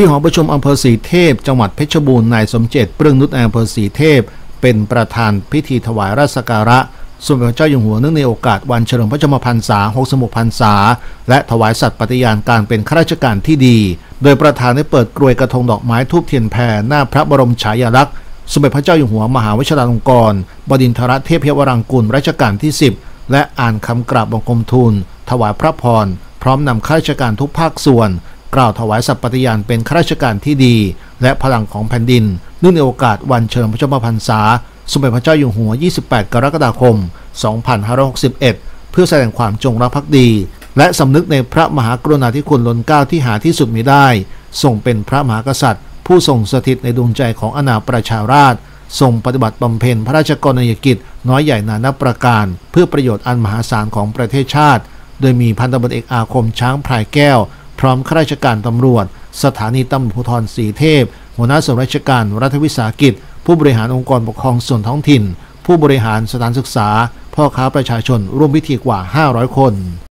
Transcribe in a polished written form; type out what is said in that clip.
ที่หอประชุมอำเภอศรีเทพจังหวัดเพชรบูรณ์นายสมเจตเปรืองนุชนายอำเภอศรีเทพเป็นประธานพิธีถวายราชสักการะสมเด็จพระเจ้าอยู่หัวเนื่องในโอกาสวันเฉลิมพระชนมพรรษา66 พรรษาและถวายสัตย์ปฏิญาณการเป็นข้าราชการที่ดีโดยประธานได้เปิดกรวยกระทงดอกไม้ธูปเทียนแพรหน้าพระบรมฉายาลักษณ์สมเด็จพระเจ้าอยู่หัวมหาวชิราลงกรณ์บดินทรเทพยวรังกูลรัชกาลที่10และอ่านคำกราบบังคมทูลถวายพระพรพร้อมนำข้าราชการทุกภาคส่วนกล่าวถวายสัตย์ปฏิญาณเป็นข้าราชการที่ดีและพลังของแผ่นดินเนื่องในโอกาสวันเฉลิมพระชนมพรรษาสมเด็จพระเจ้าอยู่หัว28 กรกฎาคม 2561เพื่อแสดงความจงรักภักดีและสำนึกในพระมหากรุณาธิคุณล้นเกล้าที่หาที่สุดมิได้ทรงเป็นพระมหากษัตริย์ผู้ทรงสถิตในดวงใจของอาณาประชาราษฎร์ทรงปฏิบัติบำเพ็ญพระราชกรณียกิจน้อยใหญ่นานับประการเพื่อประโยชน์อันมหาศาลของประเทศชาติโดยมีพันตำรวจเอกอาคมช้างพลายแก้วพร้อมข้าราชการตำรวจสถานีตำรวจภูธรศรีเทพหัวหน้าส่วนราชการรัฐวิสาหกิจผู้บริหารองค์กรปกครองส่วนท้องถิ่นผู้บริหารสถานศึกษาพ่อค้าประชาชนร่วมพิธีกว่า500 คน